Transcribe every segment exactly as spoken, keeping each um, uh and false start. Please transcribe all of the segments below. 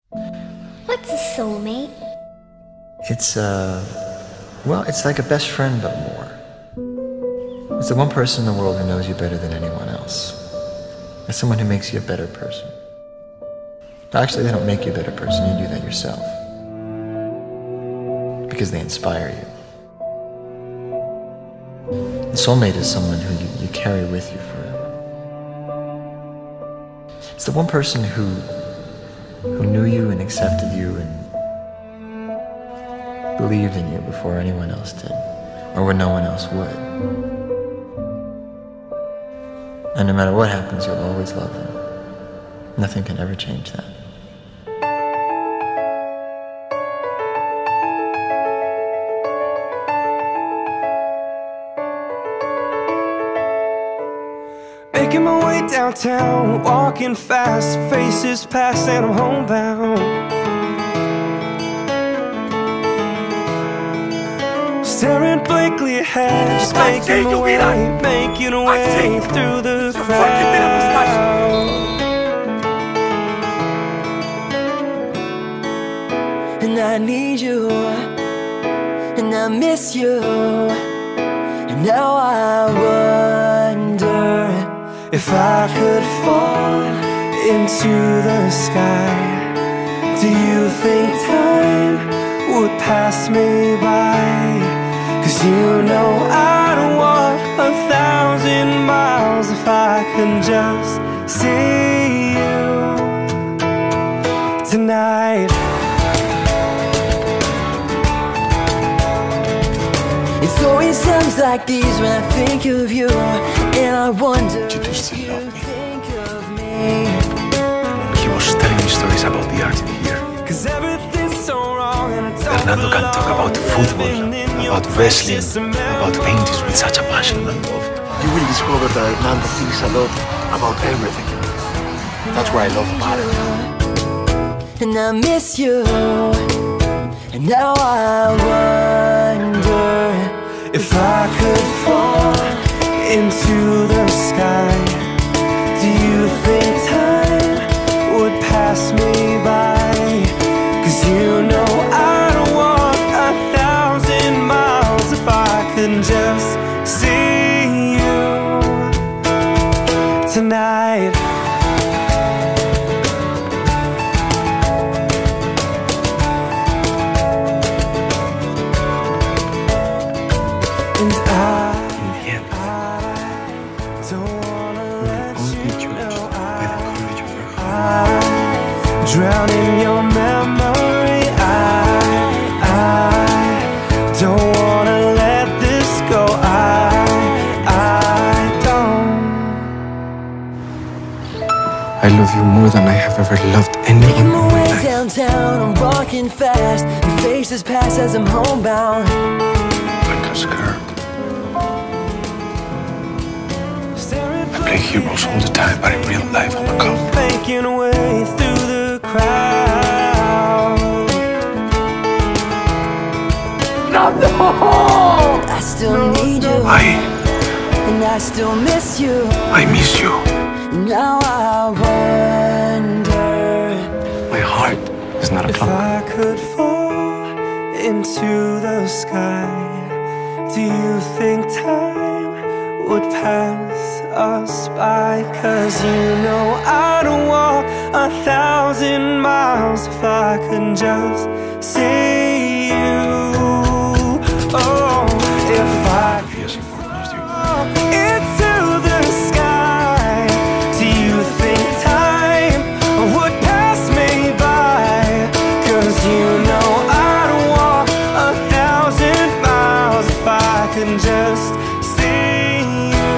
What's a soulmate? It's, uh, well, it's like a best friend, but more. It's the one person in the world who knows you better than anyone else. It's someone who makes you a better person. Actually, they don't make you a better person, you do that yourself. Because they inspire you. A soulmate is someone who you, you carry with you forever. It's the one person who, who knew you and accepted you and believed in you before anyone else did, or when no one else would. And no matter what happens, you'll always love them. Nothing can ever change that. Making my way downtown, walking fast, faces pass and I'm homebound. Staring blankly ahead, just making my way, making a way through the crowd. And I need you, and I miss you, and now I wonder if I could fall into the sky. Do you think time would pass me by? Cause you know I'd walk a thousand miles if I could just see you tonight. It's always times like these when I think of you, and I wonder you do still if you love me. think of me. He was telling me stories about the art in here. Cause everything's so wrong and it's Hernando can talk about football, about wrestling, about paintings with such a passion and love. You will discover that Hernando thinks a lot about everything. That's what I love about it. And I miss you, and now I wonder if I could fall into the sky. Do you think time would pass me by? Cause you know I'd walk a thousand miles if I could just see you tonight. And I, In the end, I don't wanna let both be you judged know by the courage of their heart. I drown in your memory. I, I don't wanna let this go. I, I don't. I love you more than I have ever loved anyone Making in my my way life. downtown, I'm walking fast, and faces pass as I'm homebound. Like a scared. I play heroes all the time, but in real life I'm a cop. Making a way through the crowd. No, no! I still need you, I, and I still miss you. I miss you. Now I wonder My heart is not a if clock. I could fall into the sky. Do you think time would pass us by? Cause you know I'd walk a thousand miles if I could just see you. Oh, if I could Yes, important you. fall into the sky. Do you think time would pass me by? Cause you know I'd walk a thousand miles if I could just see you.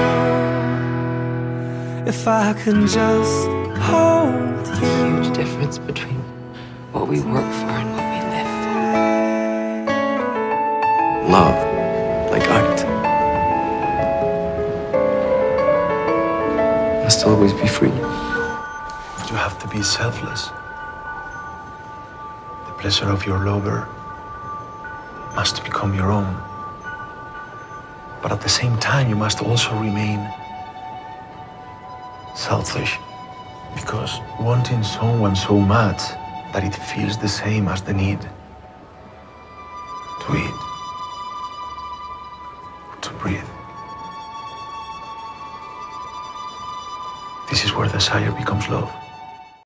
If I could just hold you. Huge difference between what we work for and what we live Love, like art, must always be free. You have to be selfless. The pleasure of your lover must become your own. But at the same time, you must also remain selfish. Because wanting someone so much that it feels the same as the need to eat, to breathe. This is where desire becomes love.